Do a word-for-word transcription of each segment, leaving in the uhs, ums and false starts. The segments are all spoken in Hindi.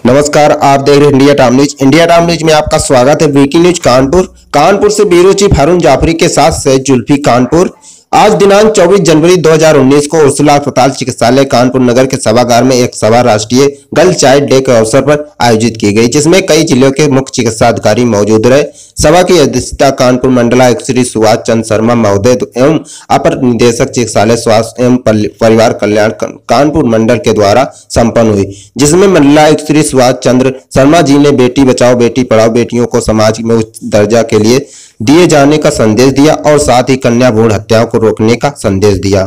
नमस्कार, आप देख रहे हैं India time news. India time news में आपका स्वागत है। ब्रेकिंग न्यूज कानपुर कानपुर से ब्यूरो चीफ हारून जाफरी के साथ सैयद जुल्फी कानपुर। आज दिनांक चौबीस जनवरी दो हज़ार उन्नीस को उर्सुला अस्पताल चिकित्सालय कानपुर नगर के सभागार में एक सभा राष्ट्रीय गर्ल चाइल्ड डे के अवसर पर आयोजित की गई, जिसमें कई जिलों के मुख्य चिकित्सा अधिकारी मौजूद रहे। सभा की अध्यक्षता कानपुर मंडलायुक्त श्री सुभाष चंद्र शर्मा महोदय एवं अपर निदेशक चिकित्सालय स्वास्थ्य एवं परिवार कल्याण कानपुर मंडल के द्वारा संपन्न हुई, जिसमें मंडलायुक्त श्री सुभाष चंद्र शर्मा जी ने बेटी बचाओ बेटी पढ़ाओ बेटियों को समाज में उच्च दर्जा के लिए दिए जाने का संदेश दिया और साथ ही कन्या भ्रूण हत्याओं को रोकने का संदेश दिया।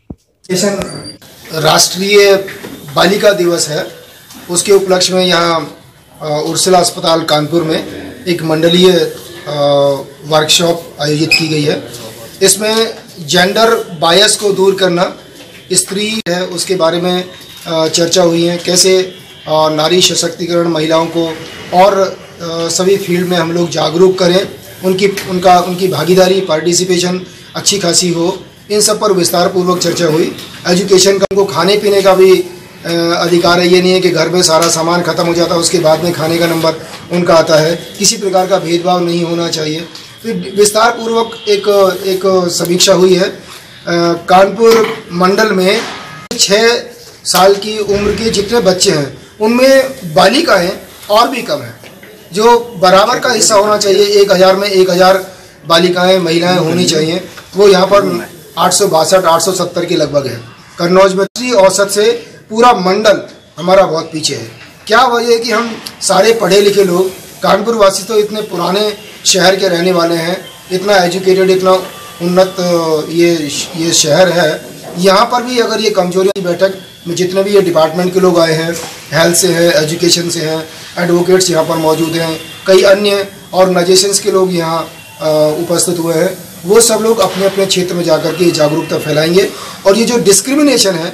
राष्ट्रीय बालिका दिवस है, उसके उपलक्ष्य में यहाँ उर्सुला अस्पताल कानपुर में एक मंडलीय वर्कशॉप आयोजित की गई है। इसमें जेंडर बायस को दूर करना, स्त्री है उसके बारे में चर्चा हुई है, कैसे नारी सशक्तिकरण महिलाओं को और सभी फील्ड में हम लोग जागरूक करें, उनकी उनका उनकी भागीदारी पार्टिसिपेशन अच्छी खासी हो, इन सब पर विस्तार पूर्वक चर्चा हुई। एजुकेशन का उनको खाने पीने का भी अधिकार है, ये नहीं है कि घर में सारा सामान खत्म हो जाता है उसके बाद में खाने का नंबर उनका आता है, किसी प्रकार का भेदभाव नहीं होना चाहिए। फिर विस्तार पूर्वक एक एक समीक्षा हुई है। कानपुर मंडल में छः साल की उम्र के जितने बच्चे हैं उनमें बालिकाएँ और भी कम हैं, जो बराबर का हिस्सा होना चाहिए। एक हज़ार में एक हज़ार बालिकाएं महिलाएं होनी चाहिए, वो यहाँ पर आठ सौ बासठ आठ सौ सत्तर के लगभग है। कन्नौज में औसत से पूरा मंडल हमारा बहुत पीछे है। क्या वजह है कि हम सारे पढ़े लिखे लोग, कानपुर वासी तो इतने पुराने शहर के रहने वाले हैं, इतना एजुकेटेड इतना उन्नत ये ये शहर है, यहाँ पर भी अगर ये कमजोरियों की बैठक में जितने भी ये डिपार्टमेंट के लोग आए हैं, हेल्थ से हैं, एजुकेशन से हैं, एडवोकेट्स यहाँ पर मौजूद हैं, कई अन्य ऑर्गेनाइजेशंस के लोग यहाँ उपस्थित हुए हैं, वो सब लोग अपने अपने क्षेत्र में जाकर के जागरूकता फैलाएंगे और ये जो डिस्क्रिमिनेशन है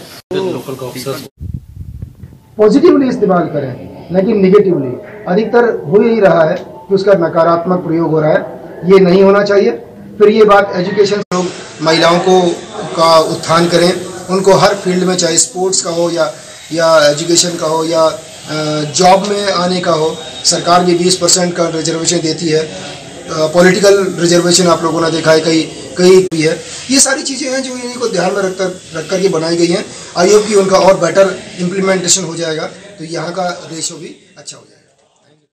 पॉजिटिवली इस्तेमाल करें, लेकिन निगेटिवली अधिकतर हो ही रहा है कि उसका नकारात्मक प्रयोग हो रहा है, ये नहीं होना चाहिए। फिर ये बात एजुकेशन लोग महिलाओं को का उत्थान करें, उनको हर फील्ड में, चाहे स्पोर्ट्स का हो या या एजुकेशन का हो या जॉब में आने का हो, सरकार भी बीस परसेंट का रिजर्वेशन देती है। पॉलिटिकल रिजर्वेशन आप लोगों ने देखा है, कई कई भी है। ये सारी चीज़ें हैं जो इन्हीं को ध्यान में रख कर रख कर के बनाई गई हैं। आई होप कि उनका और बेटर इम्प्लीमेंटेशन हो जाएगा तो यहाँ का रेशो भी अच्छा हो जाएगा।